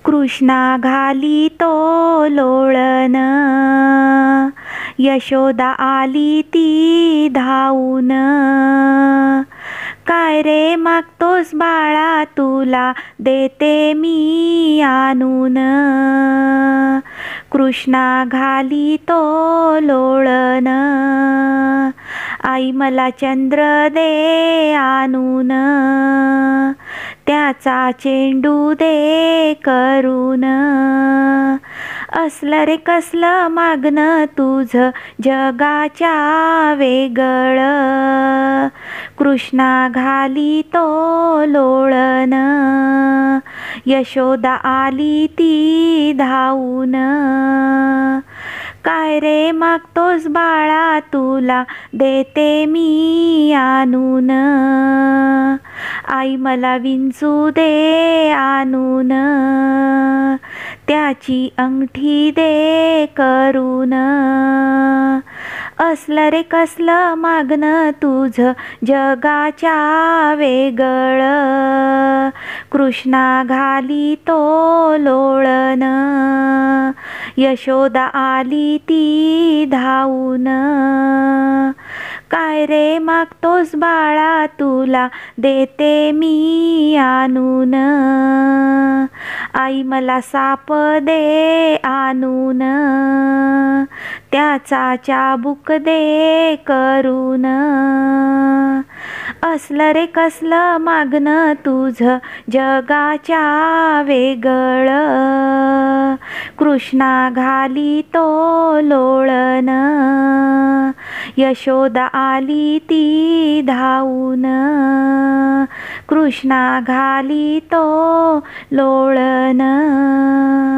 कृष्णा घाली तो लोळण, यशोदा आली ती धावून. काय रे मागतोस बाळा, तुला देते मी आणून. कृष्णा घाली तो लोळण, आई मला चंद्र दे आणून. त्याचा चेंडू दे करून. असलं रे कसलं मागणं तुझं जगाच्या वेगळं. कृष्णा घाली तो लोळण, यशोदा आली ती धावून. काय रे मागतोस बाळा, तुला देते मी आणून. आई मला विंचू दे आणून, त्याची अंगठी दे करून. असलं रे कसलं मागणं तुझं जगाच्या वेगळं. कृष्णा घाली तो लोळण, यशोदा आली ती धावून. काय रे मागतोस बाळा, तुला देते मी आणून. आई मला साप दे आणून, त्याचा चाबूक दे करून. असलं रे कसलं मागणं तुझं जगाच्या वेगळं. कृष्णा घाली तो लोळण, यशोदा आली ती धावून. कृष्णा घाली तो लोळण.